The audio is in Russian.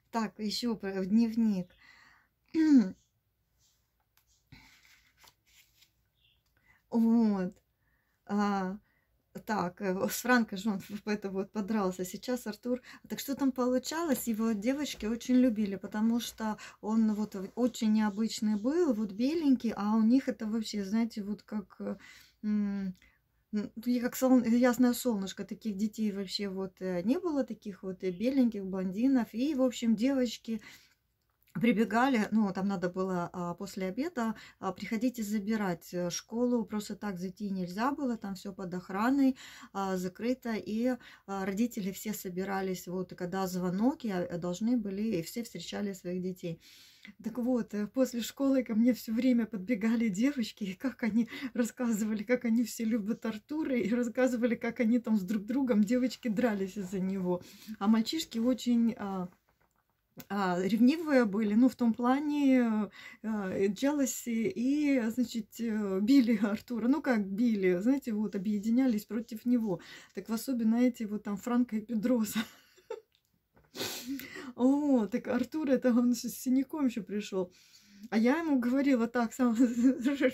Так, еще про дневник. Вот. А, так, с Франко же он это вот подрался. Сейчас Артур. Так что там получалось? Его девочки очень любили, потому что он вот очень необычный был, вот беленький, а у них это вообще, знаете, вот как и как ясное солнышко, таких детей вообще вот не было, таких вот беленьких блондинов. И, в общем, девочки прибегали, ну, там надо было после обеда приходить и забирать. Школу просто так зайти нельзя было, там все под охраной, закрыто, и родители все собирались, вот, и когда звонок, и должны были, и все встречали своих детей. Так вот, после школы ко мне все время подбегали девочки, и как они рассказывали, как они все любят Артура, и рассказывали, как они там с друг другом, девочки, дрались из-за него. А мальчишки очень ревнивые были, ну, в том плане, jealousy, и, значит, били Артура. Ну, как били, знаете, вот объединялись против него. Так в особенно эти вот там Франко и Педроса. О, так Артур, это он с синяком еще пришел. А я ему говорила так, сам